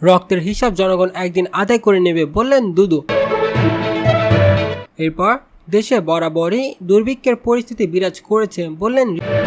রক্তের হিসাব জনগণ একদিন আদায় করে নেবে বললেন দুদু। এরপর দেশে বরাবরই দুর্ভিক্ষের পরিস্থিতি বিরাজ করেছে বললেন।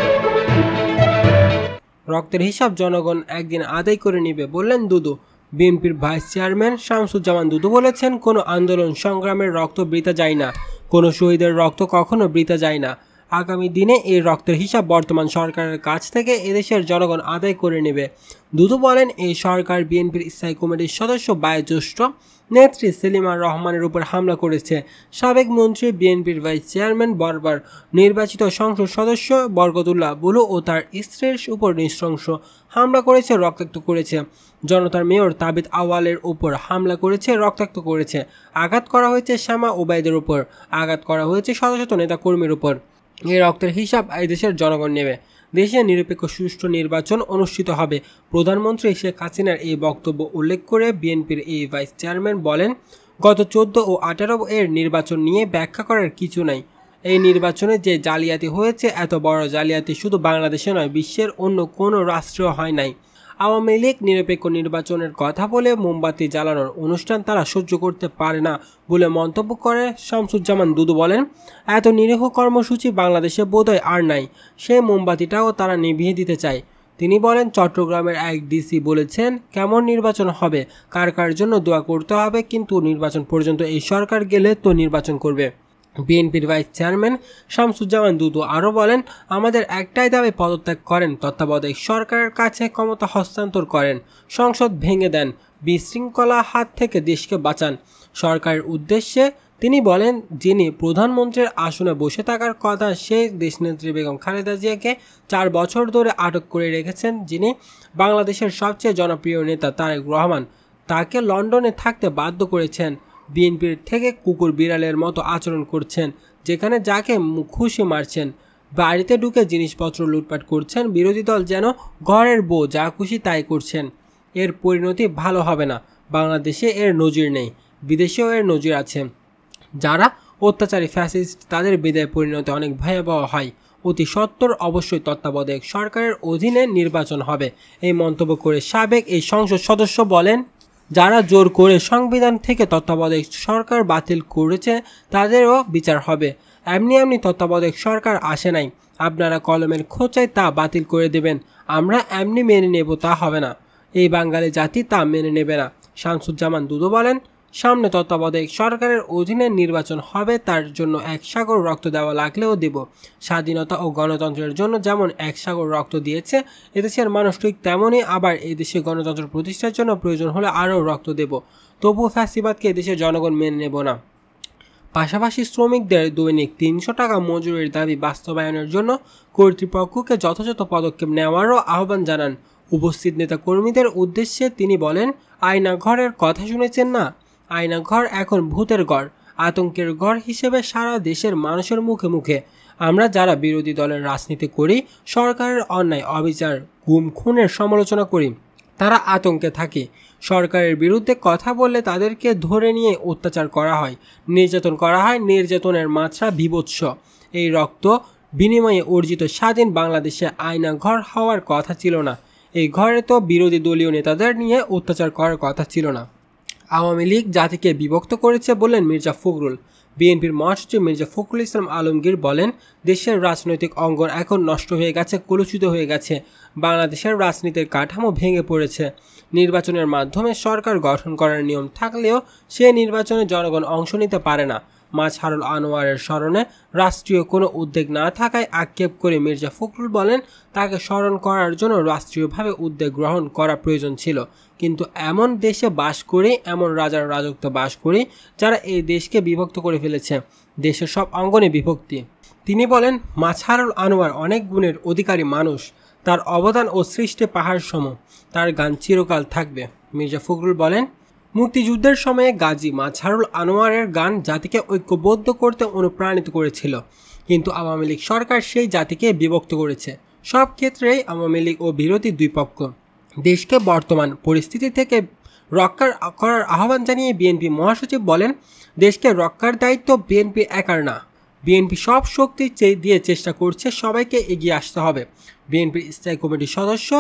রক্তের হিসাব জনগণ একদিন আদায় করে নেবে বললেন দুদু। বিএনপির ভাইস চেয়ারম্যান শামসুজ্জামান দুদু বলেছেন, কোনো আন্দোলন সংগ্রামের রক্ত বৃথা যায় না, কোনো শহীদের রক্ত কখনো বৃথা যায় না। আগামী দিনে এই রক্তের হিসাব বর্তমান সরকারের কাছ থেকে এদেশের জনগণ আদায় করে নেবে। দুদু বলেন, এই সরকার বিএনপির স্থায়ী কমিটির সদস্য বয়োজ্যেষ্ঠ নেত্রী সেলিমা রহমানের উপর হামলা করেছে। সাবেক মন্ত্রী বিএনপির ভাইস চেয়ারম্যান বরাবর নির্বাচিত সংসদ সদস্য বরকতুল্লাহ বুলু ও তার স্ত্রীর উপর নৃশংস হামলা করেছে, রক্তাক্ত করেছে। জনতার মেয়র তাবিদ আওয়ালের উপর হামলা করেছে, রক্তাক্ত করেছে। আঘাত করা হয়েছে শ্যামা ওবায়দের উপর, আঘাত করা হয়েছে শত শত নেতাকর্মীর উপর। এই রক্তের হিসাব এই দেশের জনগণ নেবে। দেশে নিরপেক্ষ সুষ্ঠু নির্বাচন অনুষ্ঠিত হবে। প্রধানমন্ত্রী শেখ হাসিনার এই বক্তব্য উল্লেখ করে বিএনপির এই ভাইস চেয়ারম্যান বলেন, গত 14 ও 18 এর নির্বাচন নিয়ে ব্যাখ্যা করার কিছু নাই। এই নির্বাচনে যে জালিয়াতি হয়েছে, এত বড় জালিয়াতি শুধু বাংলাদেশে নয়, বিশ্বের অন্য কোনো রাষ্ট্রেও হয় নাই। আওয়ামী লীগ নিরপেক্ষ নির্বাচনের কথা বলে মোমবাতি জ্বালানোর অনুষ্ঠান তারা সহ্য করতে পারে না বলে মন্তব্য করে শামসুজ্জামান দুদু বলেন, এত নিরীহ কর্মসূচি বাংলাদেশে বোধহয় আর নাই, সেই মোমবাতিটাও তারা নিভিয়ে দিতে চায়। তিনি বলেন, চট্টগ্রামের এক ডিসি বলেছেন, কেমন নির্বাচন হবে, কার কার জন্য দোয়া করতে হবে, কিন্তু নির্বাচন পর্যন্ত এই সরকার গেলে তো নির্বাচন করবে। বিএনপির ভাইস চেয়ারম্যান শামসুজ্জামান দুদু আরও বলেন, আমাদের একটাই দাবি, পদত্যাগ করেন, তত্ত্বাবধায়ক সরকারের কাছে ক্ষমতা হস্তান্তর করেন, সংসদ ভেঙে দেন, বিশৃঙ্খলা হাত থেকে দেশকে বাঁচান। সরকারের উদ্দেশ্যে তিনি বলেন, যিনি প্রধানমন্ত্রীর আসনে বসে থাকার কথা, সেই দেশনেত্রী বেগম খালেদা জিয়াকে 4 বছর ধরে আটক করে রেখেছেন। যিনি বাংলাদেশের সবচেয়ে জনপ্রিয় নেতা তারেক রহমান, তাকে লন্ডনে থাকতে বাধ্য করেছেন। বিএনপির থেকে কুকুর বিড়ালের মতো আচরণ করছেন, যেখানে যাকে খুশি মারছেন, বাড়িতে ঢুকে জিনিসপত্র লুটপাট করছেন। বিরোধী দল যেন ঘরের বউ, যা খুশি তাই করছেন। এর পরিণতি ভালো হবে না। বাংলাদেশে এর নজির নেই, বিদেশেও এর নজির আছে। যারা অত্যাচারী ফ্যাসিস্ট, তাদের বিদায় পরিণতি অনেক ভয়াবহ হয়। অতি সত্বর অবশ্যই তত্ত্বাবধায়ক সরকারের অধীনে নির্বাচন হবে। এই মন্তব্য করে সাবেক এই সংসদ সদস্য বলেন, যারা জোর করে সংবিধান থেকে তত্ত্বাবধায়ক সরকার বাতিল করেছে, তাদেরও বিচার হবে। এমনি তত্ত্বাবধায়ক সরকার আসে নাই, আপনারা কলমের খোঁচায় তা বাতিল করে দেবেন, আমরা এমনি মেনে নেব, তা হবে না। এই বাঙালি জাতি তা মেনে নেবে না। শামসুজ্জামান দুদু বলেন, সামনে তত্ত্বাবধায়ক সরকারের অধীনে নির্বাচন হবে, তার জন্য 1 সাগর রক্ত দেওয়া লাগলেও দেব। স্বাধীনতা ও গণতন্ত্রের জন্য যেমন 1 সাগর রক্ত দিয়েছে এদেশের মানুষ, ঠিক তেমনই আবার এদেশে গণতন্ত্র প্রতিষ্ঠার জন্য প্রয়োজন হলে আরও রক্ত দেব। তবুও ফ্যাসিবাদকে এদেশের জনগণ মেনে নেব না। পাশাপাশি শ্রমিকদের দৈনিক 300 টাকা মজুরির দাবি বাস্তবায়নের জন্য কর্তৃপক্ষকে যথাযথ পদক্ষেপ নেওয়ারও আহ্বান জানান। উপস্থিত নেতাকর্মীদের উদ্দেশ্যে তিনি বলেন, আয়নাঘরের কথা শুনেছেন না? আয়নাঘর এখন ভূতের ঘর, আতঙ্কের ঘর হিসেবে সারা দেশের মানুষের মুখে মুখে। আমরা যারা বিরোধী দলের রাজনীতি করি, সরকারের অন্যায়, অবিচার, গুম খুনের সমালোচনা করি, তারা আতঙ্কে থাকে। সরকারের বিরুদ্ধে কথা বললে তাদেরকে ধরে নিয়ে অত্যাচার করা হয়, নির্যাতন করা হয়। নির্যাতনের মাত্রা বীভৎস। এই রক্ত বিনিময়ে অর্জিত স্বাধীন বাংলাদেশে আয়নাঘর হওয়ার কথা ছিল না। এই ঘরে তো বিরোধী দলীয় নেতাদের নিয়ে অত্যাচার করার কথা ছিল না। আওয়ামী লীগ জাতিকে বিভক্ত করেছে বললেন মির্জা ফখরুল। বিএনপির মহাসচিব মির্জা ফখরুল ইসলাম আলমগীর বলেন, দেশের রাজনৈতিক অঙ্গন এখন নষ্ট হয়ে গেছে, কলুষিত হয়ে গেছে। বাংলাদেশের রাজনীতির কাঠামো ভেঙে পড়েছে। নির্বাচনের মাধ্যমে সরকার গঠন করার নিয়ম থাকলেও সে নির্বাচনে জনগণ অংশ নিতে পারে না। মাজহারুল আনোয়ারের স্মরণে রাষ্ট্রীয় কোনো উদ্যোগ না থাকায় আক্ষেপ করে মির্জা ফখরুল বলেন, তাকে স্মরণ করার জন্য রাষ্ট্রীয়ভাবে উদ্যোগ গ্রহণ করা প্রয়োজন ছিল। কিন্তু এমন দেশে বাস করি, এমন রাজার রাজত্ব বাস করি, যারা এই দেশকে বিভক্ত করে ফেলেছে। দেশের সব অঙ্গনে বিভক্তি। তিনি বলেন, মাজহারুল আনোয়ার অনেক গুণের অধিকারী মানুষ, তার অবদান ও সৃষ্টি পাহাড় সম, তার গান চিরকাল থাকবে। মির্জা ফখরুল বলেন, মুক্তিযুদ্ধের সময়ে গাজী মাজহারুল আনোয়ারের গান জাতিকে ঐক্যবদ্ধ করতে অনুপ্রাণিত করেছিল, কিন্তু আওয়ামী লীগ সরকার সেই জাতিকে বিভক্ত করেছে। সব ক্ষেত্রেই আওয়ামী লীগ ও বিরোধী দুই পক্ষ। দেশকে বর্তমান পরিস্থিতি থেকে রক্ষা করার আহ্বান জানিয়ে বিএনপি মহাসচিব বলেন, দেশকে রক্ষার দায়িত্ব বিএনপি একার না, বিএনপি সব শক্তি দিয়ে চেষ্টা করছে, সবাইকে এগিয়ে আসতে হবে। বিএনপির স্থায়ী কমিটির সদস্য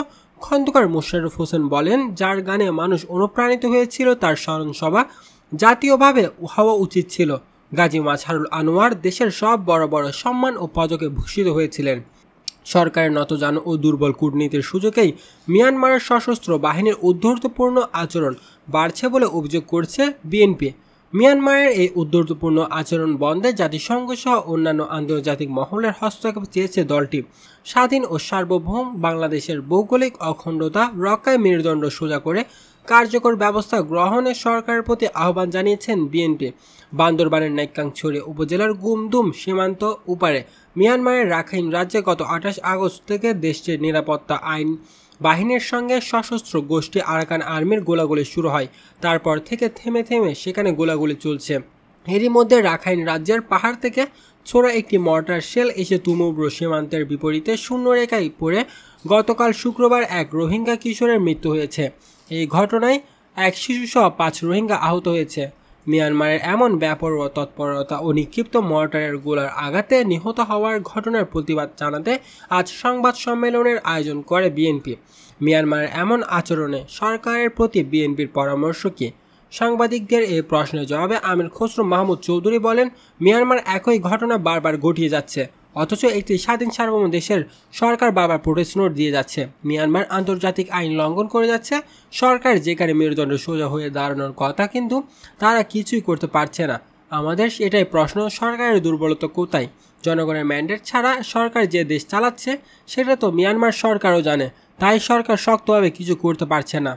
খন্দকার মোশাররফ হোসেন বলেন, যার গানে মানুষ অনুপ্রাণিত হয়েছিল তার স্মরণসভা জাতীয়ভাবে হওয়া উচিত ছিল। গাজী মাজহারুল আনোয়ার দেশের সব বড় বড় সম্মান ও পদকে ভূষিত হয়েছিলেন। সরকারের নতজানু ও দুর্বল কূটনীতির সুযোগেই মিয়ানমারের সশস্ত্র বাহিনীর উদ্ধর্তপূর্ণ আচরণ বাড়ছে বলে অভিযোগ করছে বিএনপি। মিয়ানমারের এই উদ্ধর্তপূর্ণ আচরণ বন্ধে জাতিসংঘ সহ অন্যান্য আন্তর্জাতিক মহলের হস্তক্ষেপ চেয়েছে দলটি। স্বাধীন ও সার্বভৌম বাংলাদেশের ভৌগোলিক অখণ্ডতা রক্ষায় মেরুদণ্ড সোজা করে কার্যকর ব্যবস্থা গ্রহণের সরকারের প্রতি আহ্বান জানিয়েছেন বিএনপি। বান্দরবানের নাইক্ষ্যংছড়ি উপজেলার গুমদুম সীমান্ত উপারে মিয়ানমারের রাখাইন রাজ্যে গত ২৮ আগস্ট থেকে দেশটির নিরাপত্তা আইন বাহিনীর সঙ্গে সশস্ত্র গোষ্ঠী আরাকান আর্মির গোলাগুলি শুরু হয়। তারপর থেকে থেমে থেমে সেখানে গোলাগুলি চলছে। এরই মধ্যে রাখাইন রাজ্যের পাহাড় থেকে ছোড়া একটি মর্টার শেল এসে তুমুব্র সীমান্তের বিপরীতে শূন্যরেখায় পড়ে গতকাল শুক্রবার এক রোহিঙ্গা কিশোরের মৃত্যু হয়েছে। এই ঘটনায় এক শিশুসহ ৫ রোহিঙ্গা আহত হয়েছে। মিয়ানমারের এমন বেপরোয়া তৎপরতা ও নিক্ষিপ্ত মর্টারের গোলার আঘাতে নিহত হওয়ার ঘটনার প্রতিবাদ জানাতে আজ সংবাদ সম্মেলনের আয়োজন করে বিএনপি। মিয়ানমারের এমন আচরণে সরকারের প্রতি বিএনপির পরামর্শ কী? সাংবাদিকদের এই প্রশ্নের জবাবে আমির খসরু মাহমুদ চৌধুরী বলেন, মিয়ানমার একই ঘটনা বারবার ঘটিয়ে যাচ্ছে, অথচ একটি স্বাধীন সার্বভৌম দেশের সরকার বারবার প্রোটেস্ট নোট দিয়ে যাচ্ছে। মিয়ানমার আন্তর্জাতিক আইন লঙ্ঘন করে যাচ্ছে। সরকার যেখানে মেরুদণ্ড সোজা হয়ে দাঁড়ানোর কথা, কিন্তু তারা কিছুই করতে পারছে না। আমাদের এটাই প্রশ্ন, সরকারের দুর্বলতা কোথায়? জনগণের ম্যান্ডেট ছাড়া সরকার যে দেশ চালাচ্ছে সেটা তো মিয়ানমার সরকারও জানে, তাই সরকার শক্তভাবে কিছু করতে পারছে না।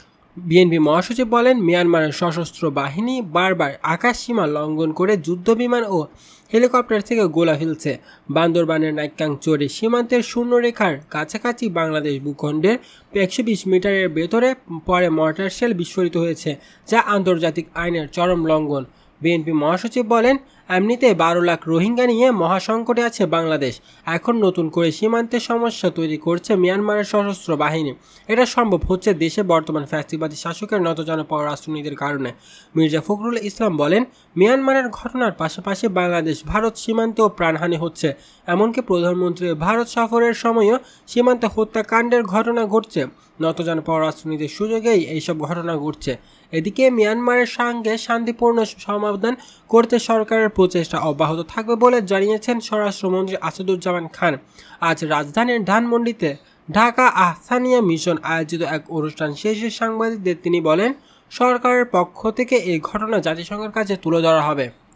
বিএনপি মহাসচিব বলেন, মিয়ানমারের সশস্ত্র বাহিনী বারবার আকাশসীমা লঙ্ঘন করে যুদ্ধবিমান ও হেলিকপ্টার থেকে গোলা ফেলছে। বান্দরবানের নাইক্ষ্যংছড়ি সীমান্তের শূন্যরেখার কাছাকাছি বাংলাদেশ ভূখণ্ডের ১২০ মিটারের ভেতরে পরে মর্টার শেল বিস্ফোরিত হয়েছে, যা আন্তর্জাতিক আইনের চরম লঙ্ঘন। বিএনপি মহাসচিব বলেন, এমনিতে ১২ লাখ রোহিঙ্গা নিয়ে মহাসংকটে আছে বাংলাদেশ। এখন নতুন করে সীমান্তে সমস্যা তৈরি করছে মিয়ানমারের সশস্ত্র বাহিনী। এটা সম্ভব হচ্ছে দেশে বর্তমান ফ্যাসিবাদী শাসকের নতজানু পররাষ্ট্রনীতির কারণে। মির্জা ফখরুল ইসলাম বলেন, মিয়ানমারের ঘটনার পাশাপাশি বাংলাদেশ ভারত সীমান্তেও প্রাণহানি হচ্ছে। এমনকি প্রধানমন্ত্রীর ভারত সফরের সময়ও সীমান্তে হত্যাকাণ্ডের ঘটনা ঘটছে। নতজানু পররাষ্ট্রনীতির সুযোগেই এইসব ঘটনা ঘটছে। এদিকে মিয়ানমারের সঙ্গে শান্তিপূর্ণ সমাধান করতে সরকারের প্রচেষ্টা অব্যাহত থাকবে বলে জানিয়েছেন স্বরাষ্ট্রমন্ত্রী আসাদুজ্জামান খান। আজ রাজধানীর ধানমন্ডিতে ঢাকা আহসানিয়া মিশন আয়োজিত এক অনুষ্ঠান শেষে সাংবাদিকদের তিনি বলেন, সরকারের পক্ষ থেকে এই ঘটনা জাতিসংঘের কাছে তুলে ধরা হবে।